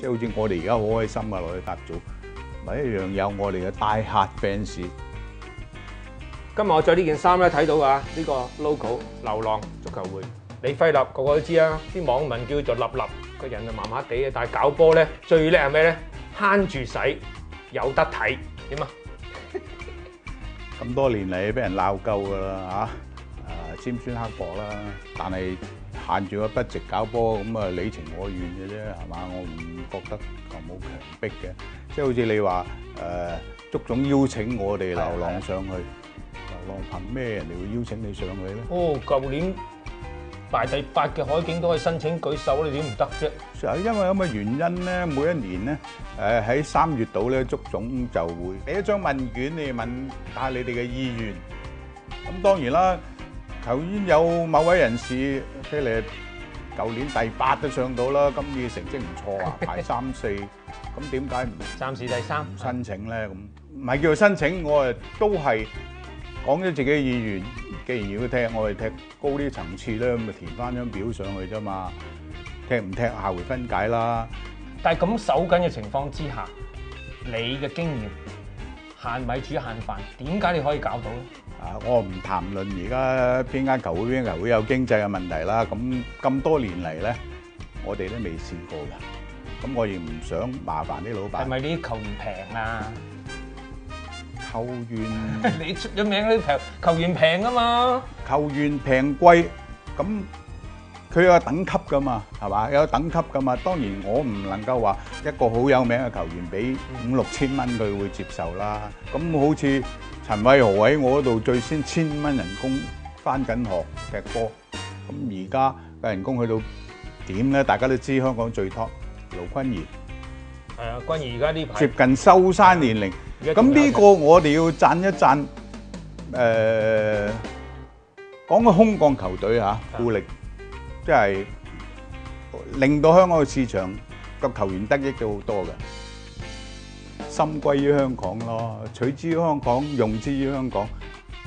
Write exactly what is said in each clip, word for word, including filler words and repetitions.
即係好似我哋而家好開心啊，落去甲組，咪一樣有我哋嘅大客 fans。 今日我着呢件衫咧，睇到啊，呢個 logo 流浪足球會，李輝立個個都知啊，啲網民叫做立立，個人就麻麻地嘅，但係搞波咧最叻係咩咧？慳住使，有得睇，點啊？ 咁多年嚟俾人鬧夠㗎啦嚇，誒尖酸刻薄啦，但係限住個 budget搞波，咁啊你情我願嘅啫，係嘛？我唔覺得就冇強迫嘅，即係好似你話誒足總邀請我哋流浪上去，流浪憑咩人哋會邀請你上去咧？ 哦，舊年排第八嘅海景都可以申請舉手，你點唔得啫？ 就係因為咁嘅原因咧，每一年咧，誒喺三月度咧，足總就會俾一張問卷，你問下你哋嘅意願。咁當然啦，球員有某位人士，即係你舊年第八都上到啦，今年成績唔錯啊，排三四，咁點解唔暫時第三唔申請咧？咁唔係叫做申請，我誒都係講咗自己嘅意願。既然要踢，我哋踢高啲層次咧，咁咪填翻張表上去啫嘛。踢唔踢下回分解啦。 但係咁守緊嘅情況之下，你嘅經驗限米煮限飯，點解你可以搞到咧？ 啊，我唔談論而家邊間球會邊間球會有經濟嘅問題啦。咁咁多年嚟咧，我哋都未試過㗎。咁我亦唔想麻煩啲老闆。 係咪啲球員平啊？ 球員你出咗名啲平球員平啊嘛。 球員平貴，咁佢有等級㗎嘛，係嘛？有等級㗎嘛。當然我唔能夠話一個好有名嘅球員俾五六千蚊佢會接受啦。咁好似陳偉豪喺我嗰度最先千蚊人工返緊學踢波，咁而家嘅人工去到點咧？大家都知香港最 top 盧坤儀。 係啊，君怡而家呢排接近收山年齡，咁呢個我哋要讚一讚。誒、呃，講個空降球隊嚇，富力，即係令到香港嘅市場個球員得益咗好多嘅，深歸於香港咯，取之於香港，用之於香港。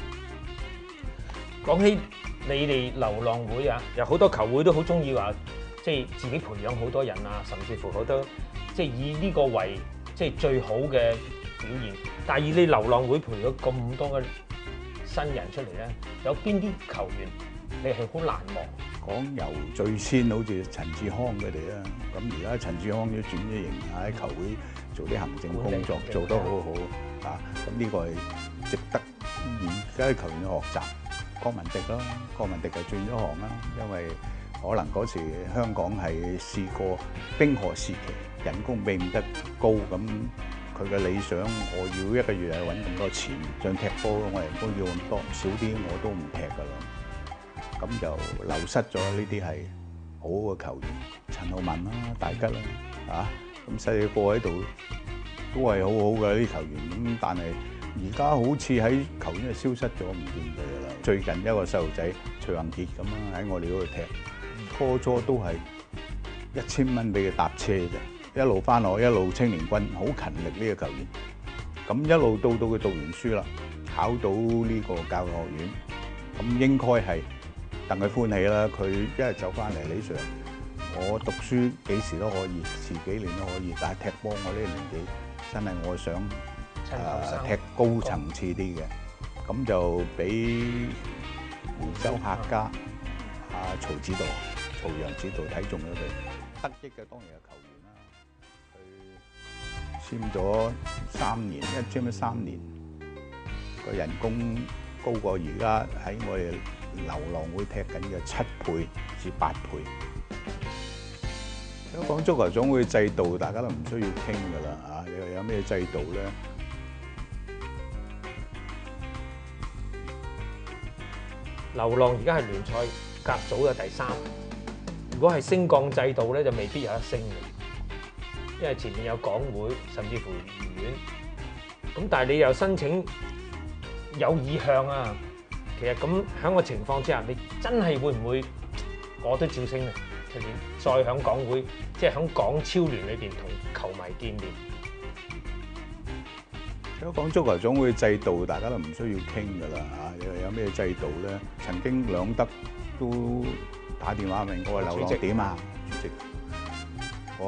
講起你哋流浪會啊，有好多球會都好中意話，即係自己培養好多人啊，甚至乎好多。即係以呢個為即係最好嘅表現，但係以你流浪會培咗咁多嘅新人出嚟咧，有邊啲球員你係好難忘？ 講由最先好似陳志康佢哋啦，咁而家陳志康都轉咗型喺球會做啲行政工作，做得好好啊！咁呢個係值得而家啲球員去學習。郭文迪咯，郭文迪就轉咗行啦，因為可能嗰時香港係試過冰河時期。人工俾唔得高，咁佢嘅理想，我要一個月係揾咁多錢，想踢波，我人工要咁多，少啲我都唔踢噶啦。咁就流失咗呢啲係好嘅球員，陳浩文啦、大吉啦，啊，咁細個喺度都係好好嘅啲球員，咁但係而家好似喺球員係消失咗，唔見佢噶啦。最近一個細路仔徐宏傑咁啊，喺我哋嗰度踢，初初都係一千蚊俾佢搭車啫。一路翻落，一路青年軍，好勤力呢個球員。咁一路到到佢讀完書啦，考到呢個教育學院，咁應該係戥佢歡喜啦。佢一日走翻嚟，李 Sir，我讀書幾時都可以，遲幾年都可以，但係踢波我呢個年紀真係我想誒、呃、踢高層次啲嘅，咁就俾湖州客家阿曹指導、曹陽指導睇中咗佢，得益嘅當然係球員。簽咗三年，一簽咗三年，個人工高過而家喺我哋流浪會踢緊嘅七倍至八倍。香港足球總會制度，大家都唔需要傾㗎啦，啊！你話有咩制度咧？ 流浪而家係聯賽甲組嘅第三，如果係升降制度咧，就未必有得升嘅。因為前面有港會，甚至乎愉園，咁但係你又申請有意向啊，其實咁喺個情況之下，你真係會唔會我都照升啊？出年再響港會，即係響港超聯裏邊同球迷見面。 香港足球總會制度，大家都唔需要傾㗎啦嚇。你話有咩制度咧？曾經兩德都打電話問我話流浪點啊，主席。我話喂，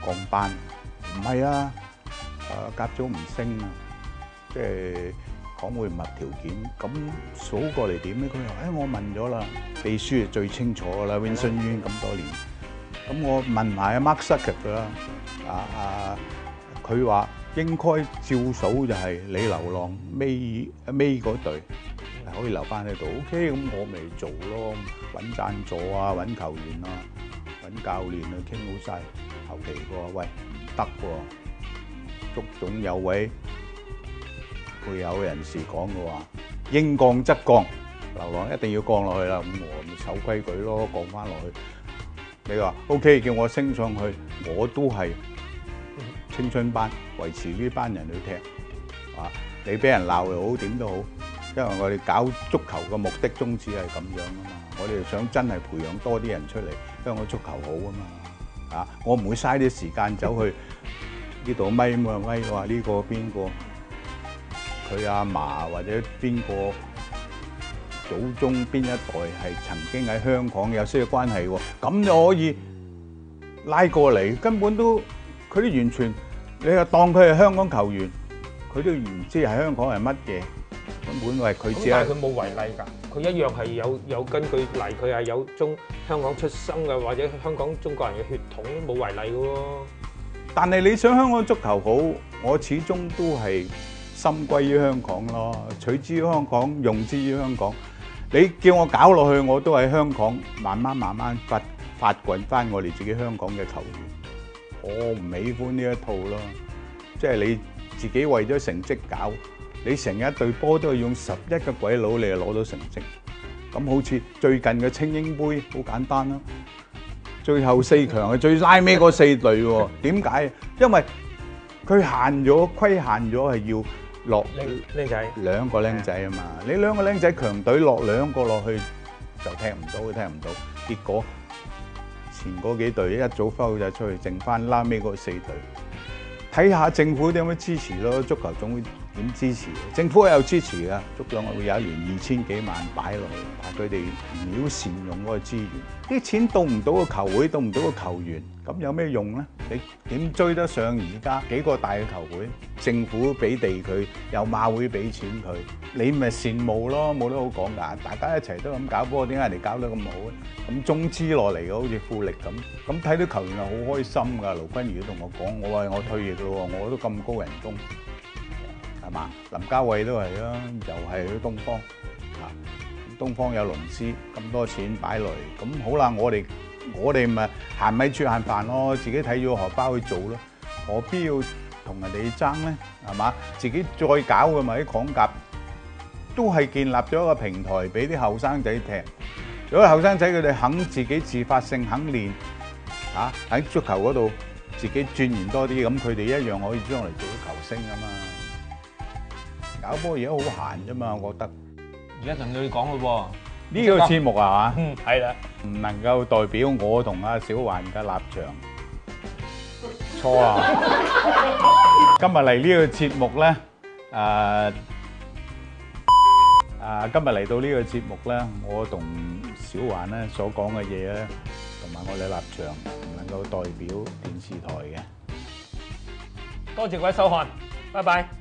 降班，唔係啊，誒甲組唔升啊，即係講會唔合條件，咁數過嚟點咧？佢話：誒我問咗啦，秘書係最清楚噶啦 ，Vincent Yuen 咁多年，咁我問埋阿 Mark Suchet 噶啦，啊啊，佢話應該照數就係你流浪尾尾嗰隊係可以留翻喺度 ，OK， 咁我咪做咯，揾贊助啊，揾球員啊。揾教練啊，傾好晒後期個，喂唔得喎，足總有位會有人士講嘅話，應降則降，流浪一定要降落去啦，咁我咪守規矩咯，降翻落去。你話 OK， 叫我升上去，我都係青春班，維持呢班人去踢，啊，你俾人鬧又好，點都好，因為我哋搞足球嘅目的宗旨係咁樣啊嘛，我哋想真係培養多啲人出嚟。香港足球好啊嘛，啊！我唔會嘥啲時間走去呢度咪咁啊咪，話呢個邊個佢阿嫲或者邊個祖宗邊一代係曾經喺香港有些關係喎，咁就可以拉過嚟，根本都佢都完全你又當佢係香港球員，佢都唔知係香港係乜嘢，根本係佢只係。 但係佢冇違例㗎。佢一樣係有有根據嚟，佢係有中香港出生嘅，或者香港中國人嘅血統，冇違例嘅喎。 但係你想香港足球好，我始終都係心歸於香港咯，取之於香港，用之於香港。你叫我搞落去，我都喺香港慢慢慢慢發發掘翻我哋自己香港嘅球員。我唔喜歡呢一套咯，即係你自己為咗成績搞。你成日對波都係用十一個鬼佬，你就攞到成績。咁好似最近嘅青英杯好簡單啦，最後四強係最拉尾嗰四隊喎。點解？因為佢限咗規限咗係要落僆仔兩個僆仔啊嘛。你兩個僆仔強隊落兩個落去就踢唔到，踢唔到。結果前嗰幾隊一早拋晒出去，剩翻拉尾嗰四隊。睇下政府點樣支持咯，足球總會點支持？政府有支持㗎，足總會有一年二千幾萬擺落去，但係佢哋唔要善用嗰個資源，啲錢到唔到個球會，到唔到個球員，咁有咩用咧？你點追得上而家幾個大嘅球會？政府俾地佢，有馬會俾錢佢，你咪羨慕咯，冇得好講㗎。大家一齊都咁搞波，點解人哋搞得咁好咧？咁中資落嚟嘅，好似富力咁，咁睇到球員係好開心㗎。盧君如都同我講，我話我退役咯，我都咁高人工，係嘛？林家偉都係啦，又係去東方，啊，東方有龍獅咁多錢擺落嚟，咁好啦，我哋我哋咪閒米煮閒飯咯，自己睇咗荷包去做咯，何必要同人哋爭咧？係嘛？自己再搞嘅咪啲港甲，都係建立咗一個平台俾啲後生仔踢。如果後生仔佢哋肯自己自發性肯練，嚇喺足球嗰度自己鑽研多啲，咁佢哋一樣可以將嚟做到球星啊嘛！搞波而家好閒啫嘛，我覺得。 而家同你講咯喎，呢個節目啊嘛， 嗯，係啦， 唔能夠代表我同阿小環嘅立場。錯啊！今日嚟呢個節目咧，誒誒，今日嚟到呢個節目咧，我同小環咧所講嘅嘢咧，同埋我哋立場唔能夠代表電視台嘅。 多謝各位收看，拜拜。